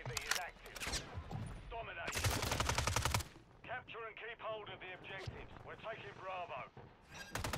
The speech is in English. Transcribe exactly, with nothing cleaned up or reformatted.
A V is active. Dominate. Capture and keep hold of the objectives. We're taking Bravo.